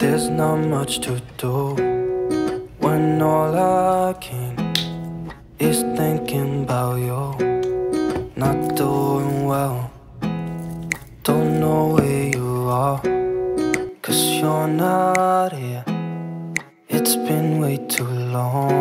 There's not much to do when all I can is thinking about you. Not doing well, don't know where you are, 'cause you're not here. It's been way too long.